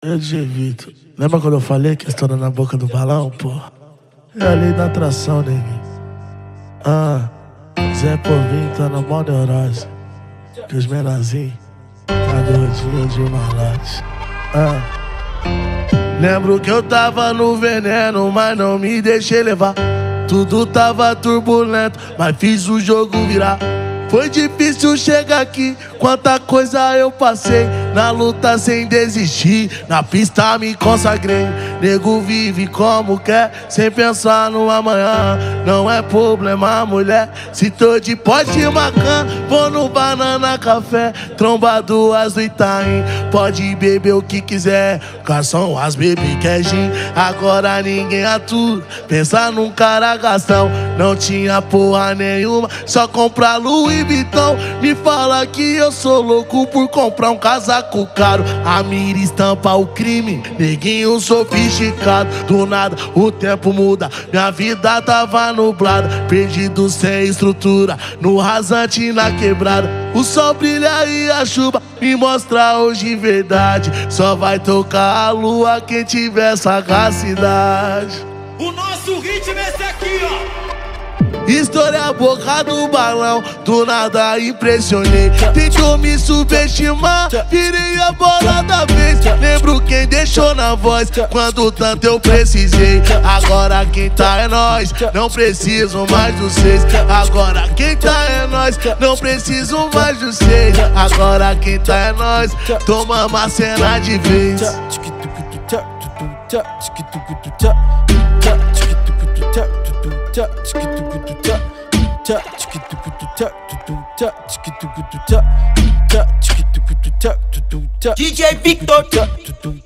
Eu Vitor, lembra quando eu falei que estourou na boca do balão, pô? É a lei da atração, neguinho. Zé Povinho tá na mó neurose, que os menorzinhos tá gordinho de malote. Lembro que eu tava no veneno, mas não me deixei levar. Tudo tava turbulento, mas fiz o jogo virar. Foi difícil chegar aqui, quanta coisa eu passei. Na luta sem desistir, na pista me consagrei. Nego vive como quer, sem pensar no amanhã. Não é problema, mulher, se tô de pote macan. Vou no Banana Café, tromba duas do Itaim. Pode beber o que quiser, garçom, as baby quer gin. Agora ninguém atua, pensa num cara gastão. Não tinha porra nenhuma, só comprar Louis Vuitton. Me fala que eu sou louco por comprar um casaco caro. A mira estampa o crime, neguinho sofisticado. Do nada o tempo muda, minha vida tava nublada. Perdido sem estrutura, no rasante na quebrada. O sol brilha e a chuva me mostra hoje verdade. Só vai tocar a lua quem tiver sagacidade. O nosso ritmo é esse aqui, ó. Estourei a boca do balão, do nada impressionei. Tentou me subestimar, virei a bola da vez. Lembro quem deixou na voz, quando tanto eu precisei. Agora quem tá é nós, não preciso mais dos seis. Agora quem tá é nós, não preciso mais dos seis. Agora quem tá é nós, tomamos a cena de vez. DJ Victor.